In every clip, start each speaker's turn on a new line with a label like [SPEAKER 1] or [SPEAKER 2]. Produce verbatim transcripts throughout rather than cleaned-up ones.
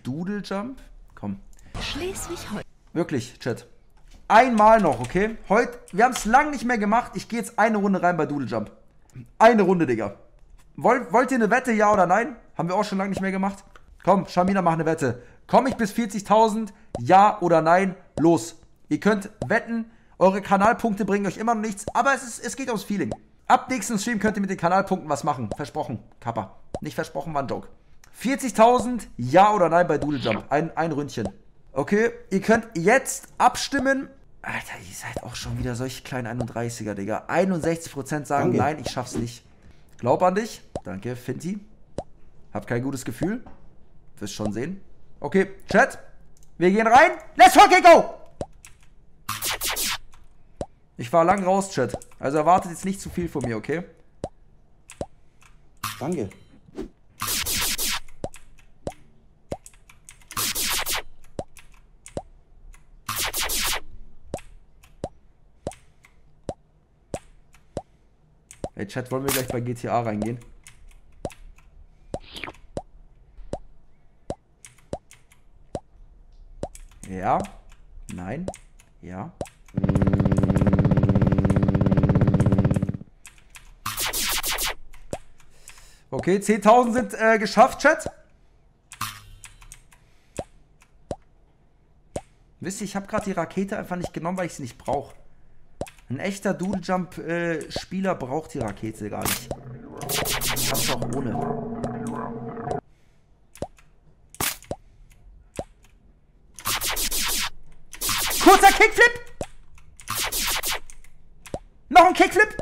[SPEAKER 1] Doodle Jump. Komm.
[SPEAKER 2] Schleswig-Holstein.
[SPEAKER 1] Wirklich, Chat. Einmal noch, okay? Heute, wir haben es lang nicht mehr gemacht. Ich gehe jetzt eine Runde rein bei Doodle Jump. Eine Runde, Digga. Wollt, wollt ihr eine Wette, ja oder nein? Haben wir auch schon lange nicht mehr gemacht. Komm, Shamina, mach eine Wette. Komme ich bis vierzigtausend? Ja oder nein? Los. Ihr könnt wetten. Eure Kanalpunkte bringen euch immer noch nichts. Aber es, ist, es geht ums Feeling. Ab nächsten Stream könnt ihr mit den Kanalpunkten was machen. Versprochen. Kappa. Nicht versprochen, war ein Joke. vierzigtausend? Ja oder nein bei Doodle Jump? Ein, ein Ründchen. Okay, ihr könnt jetzt abstimmen. Alter, ihr seid auch schon wieder solche kleinen einunddreißiger, Digga. einundsechzig Prozent sagen, danke. Nein, ich schaff's nicht. Glaub an dich. Danke, Finti. Hab kein gutes Gefühl. Wirst schon sehen. Okay, Chat. Wir gehen rein. Let's fucking go! Ich war lang raus, Chat. Also erwartet jetzt nicht zu viel von mir, okay?
[SPEAKER 3] Danke.
[SPEAKER 1] Hey Chat, wollen wir gleich bei G T A reingehen? Ja. Nein. Ja. Okay, zehntausend sind äh, geschafft, Chat. Wisst ihr, ich habe gerade die Rakete einfach nicht genommen, weil ich sie nicht brauche. Ein echter Doodle Jump äh, Spieler braucht die Rakete gar nicht. Ich hab's auch ohne. Kurzer Kickflip! Noch ein Kickflip!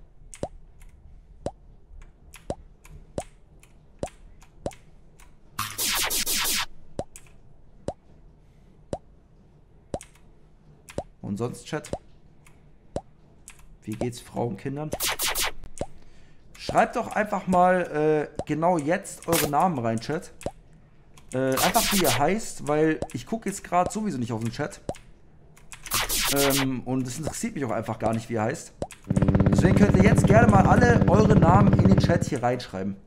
[SPEAKER 1] Und sonst, Chat? Wie geht's Frauen, Kindern? Schreibt doch einfach mal äh, genau jetzt eure Namen rein, Chat. Äh, einfach wie ihr heißt, weil ich gucke jetzt gerade sowieso nicht auf den Chat. Ähm, und es interessiert mich auch einfach gar nicht, wie ihr heißt. Deswegen könnt ihr jetzt gerne mal alle eure Namen in den Chat hier reinschreiben.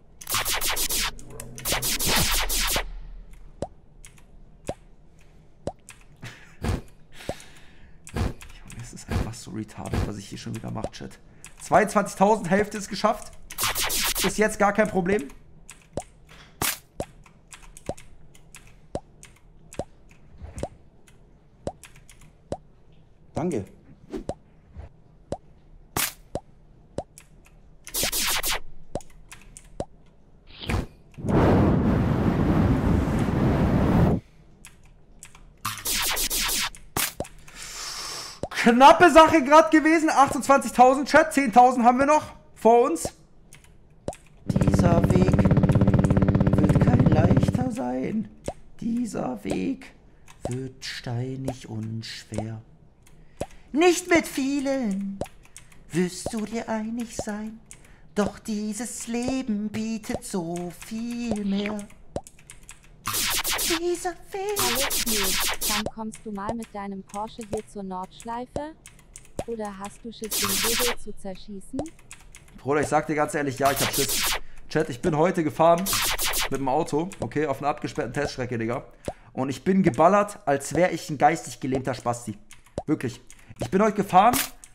[SPEAKER 1] Es ist einfach so retarded, was ich hier schon wieder mache, Chat. zweiundzwanzigtausend, Hälfte ist geschafft. Ist jetzt gar kein Problem.
[SPEAKER 3] Danke.
[SPEAKER 1] Knappe Sache gerade gewesen. achtundzwanzigtausend, Chat. zehntausend haben wir noch vor uns. Dieser Weg wird kein leichter sein. Dieser Weg wird steinig und schwer. Nicht mit vielen wirst du dir einig sein, doch dieses Leben bietet so viel mehr. Dieser Weg.
[SPEAKER 4] Hallo Knut, wann kommst du mal mit deinem Porsche hier zur Nordschleife? Oder hast du Schiss, den Vogel zu zerschießen?
[SPEAKER 1] Bruder, ich sag dir ganz ehrlich, ja, ich hab Schiss. Chat, ich bin heute gefahren mit dem Auto, okay, auf einer abgesperrten Teststrecke, Digga. Und ich bin geballert, als wäre ich ein geistig gelähmter Spasti. Wirklich. Ich bin heute gefahren.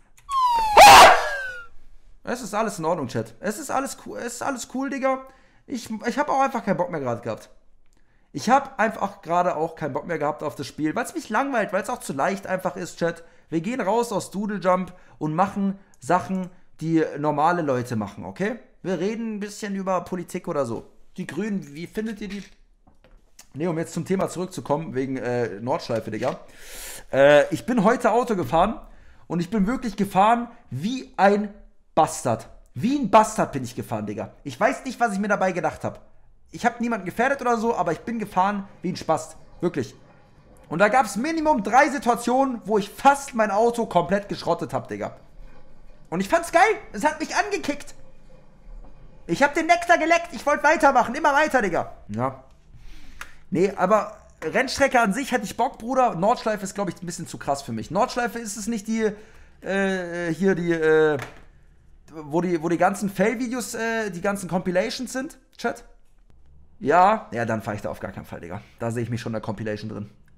[SPEAKER 1] Es ist alles in Ordnung, Chat. Es ist alles cool, es ist alles cool, Digga. Ich, ich habe auch einfach keinen Bock mehr gerade gehabt. Ich habe einfach gerade auch keinen Bock mehr gehabt auf das Spiel, weil es mich langweilt, weil es auch zu leicht einfach ist, Chat. Wir gehen raus aus Doodle Jump und machen Sachen, die normale Leute machen, okay? Wir reden ein bisschen über Politik oder so. Die Grünen, wie findet ihr die? Ne, um jetzt zum Thema zurückzukommen, wegen äh, Nordschleife, Digga. Äh, ich bin heute Auto gefahren und ich bin wirklich gefahren wie ein Bastard. Wie ein Bastard bin ich gefahren, Digga. Ich weiß nicht, was ich mir dabei gedacht habe. Ich habe niemanden gefährdet oder so, aber ich bin gefahren wie ein Spast. Wirklich. Und da gab es Minimum drei Situationen, wo ich fast mein Auto komplett geschrottet habe, Digga. Und ich fand's geil. Es hat mich angekickt. Ich habe den Nektar geleckt. Ich wollte weitermachen. Immer weiter, Digga. Ja. Nee, aber Rennstrecke an sich hätte ich Bock, Bruder. Nordschleife ist, glaube ich, ein bisschen zu krass für mich. Nordschleife ist es nicht die, äh, hier die, äh, wo die, wo die ganzen Fail-Videos, äh, die ganzen Compilations sind, Chat? Ja, ja, dann fahre ich da auf gar keinen Fall, Digga. Da sehe ich mich schon in der Compilation drin.